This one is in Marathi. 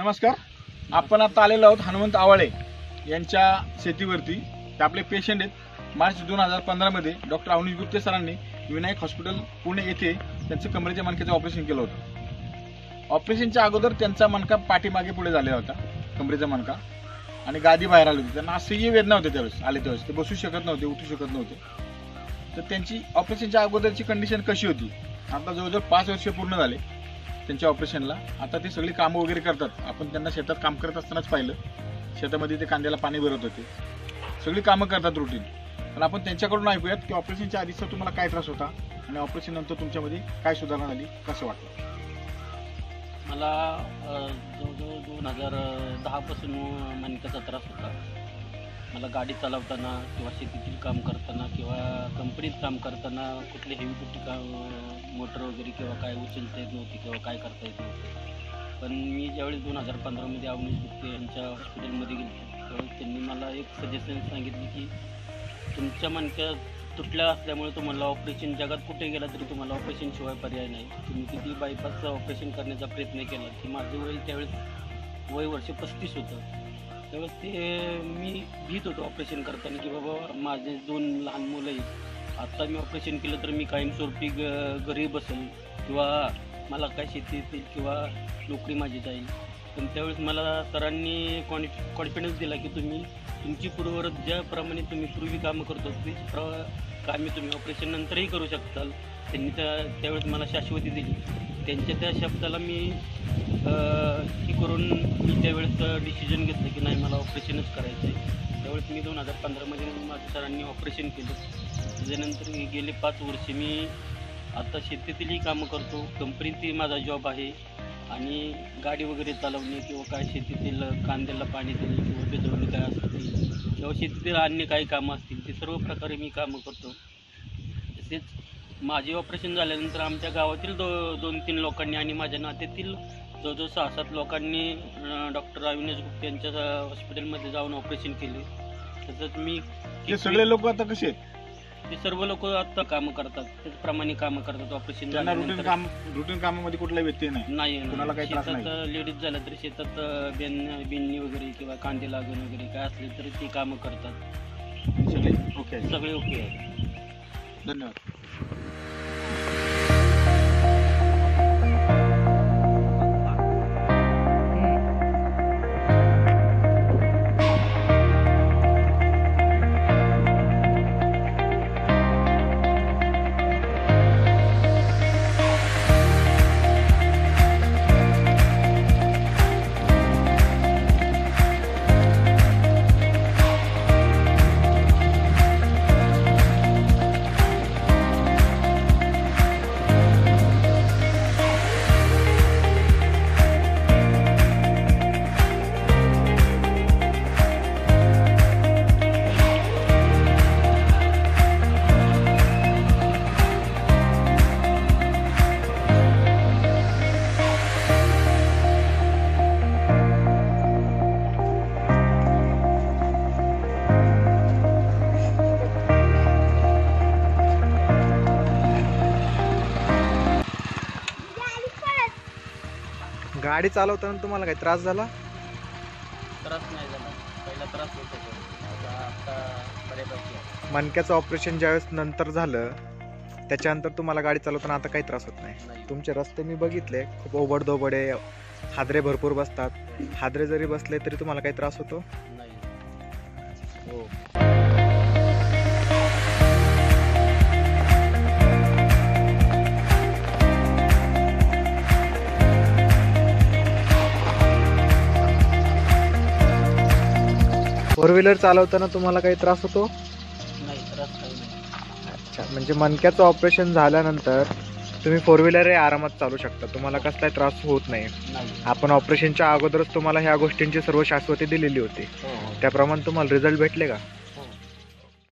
नमस्कार. आपण आता आलेलो आहोत हनुमंत आवाळे यांच्या शेतीवरती. ते आपले पेशंट आहेत. मार्च 2015 मध्ये डॉक्टर अवनीश गुप्ते सरांनी विनायक हॉस्पिटल पुणे येथे त्यांचं कमरेच्या मणक्याचं ऑपरेशन केलं होतं. ऑपरेशनच्या अगोदर त्यांचा मणका पाठीमागे पुढे झालेला होता, कमरेचा मणका, आणि गादी बाहेर आली होती. त्यांना असह्य वेदना होते त्यावेळेस ते बसू शकत नव्हते, उठू शकत नव्हते. तर त्यांची ऑपरेशनच्या अगोदरची कंडिशन कशी होती, आता जवळजवळ 5 वर्ष पूर्ण झाले त्यांच्या ऑपरेशनला. आता ते सगळी कामं वगैरे करतात. आपण त्यांना शेतात काम करत असतानाच पाहिलं. शेतामध्ये ते कांद्याला पाणी भरत होते, सगळी कामं करतात रुटीन. पण आपण त्यांच्याकडून ऐकूयात की ऑपरेशनच्या आधीचा तुम्हाला काय त्रास होता आणि ऑपरेशन नंतर तुमच्यामध्ये काय सुधारणा झाली, कसं वाटलं. मला जवळजवळ 2010 पासून मणक्याचा त्रास होता. मला गाडी चालवताना किंवा शेतीतील काम करताना किंवा कंपनीत काम करताना कुठली हेवी कुठली मोटर वगैरे किंवा काय उचलता येत नव्हती किंवा काय करता येत नव्हते. पण मी ज्यावेळेस 2015 अवनीश गुप्ते यांच्या हॉस्पिटलमध्ये गेलो त्यावेळेस त्यांनी मला एक सजेशन सांगितले की तुमच्या मणक्या तुटल्या असल्यामुळे तुम्हाला ऑपरेशन, जगात कुठे गेला तरी तुम्हाला ऑपरेशनशिवाय पर्याय नाही. तुम्ही किती बायपासचं ऑपरेशन करण्याचा प्रयत्न केला की माझं वय त्यावेळेस वर्ष 35 होतं. त्यावेळेस ते मी भीत होतो ऑपरेशन करताना की बाबा माझे 2 लहान मुलं आहेत. आत्ता मी ऑपरेशन केलं तर मी कायमस्वरूपी घरी बसेल किंवा मला काय शेती येतील किंवा नोकरी माझी जाईल. पण त्यावेळेस मला सरांनी कॉन्फिडन्स दिला की तुम्ही तुमची पूर्ववत ज्याप्रमाणे तुम्ही पूर्वी कामं करतो तीच कामे तुम्ही ऑपरेशन नंतरही करू शकताल. त्यांनी त्यावेळेस मला शाश्वती दिली. त्यांच्या त्या शब्दाला मी ही करून मी त्यावेळेस डिसिजन घेतलं की नाही, मला ऑपरेशनच करायचं आहे. त्यावेळेस मी 2015 माझ्या सरांनी ऑपरेशन केलं. त्याच्यानंतर गेले 5 वर्ष मी आता शेतीतीलही कामं करतो, कंपनीतही माझा जॉब आहे, आणि गाडी वगैरे चालवणे किंवा काय शेतीतील कांद्याला पाणी देणे किंवा भिजवणे काय असतील किंवा शेतीतील अन्य काही कामं असतील ते सर्व प्रकारे मी कामं करतो. तसेच माझे ऑपरेशन झाल्यानंतर आमच्या गावातील 2-3 लोकांनी आणि माझ्या नात्यातील जवळजवळ 6-7 लोकांनी डॉक्टर अविनाश गुप्ते यांच्या हॉस्पिटलमध्ये जाऊन ऑपरेशन केले. तसंच मी सगळे लोक आता कसे आहेत, ते सर्व लोक आता कामं करतात, त्याचप्रमाणे कामं करतात. ऑपरेशन रुटीन कामामध्ये कुठला व्यत्यय नाही, कुणाला काही त्रास नाही. शेतात लेडीज झाल्या तरी शेतात बेन्नी वगैरे किंवा कांदे लागण वगैरे काय असले तरी ते कामं करतात. सगळे ओके आहेत. धन्यवाद. गाडी चालवताना तुम्हाला काही त्रास झाला? त्रास नाही झाला. पहिला त्रास होत होता, आता बऱ्यापैकी. मणक्याचं ऑपरेशन ज्यावेळेस नंतर झालं त्याच्यानंतर तुम्हाला गाडी चालवताना आता काही त्रास होत नाही? तुमचे रस्ते मी बघितले, खूप ओबडधोबड आहे, हादरे भरपूर बसतात. हादरे जरी बसले तरी तुम्हाला काही त्रास होतो? नाही. हो. फोर व्हीलर चालवताना तुम्हाला काही त्रास होतो? नाही, त्रास काही नाही. अच्छा, म्हणजे मणक्याचं ऑपरेशन झाल्यानंतर तुम्ही 4 व्हीलरही आरामात चालू शकता, तुम्हाला कसलाही त्रास होत नाही. आपण ऑपरेशनच्या अगोदरच तुम्हाला ह्या गोष्टींची सर्व शाश्वती दिलेली होती, त्याप्रमाणे तुम्हाला रिझल्ट भेटले का?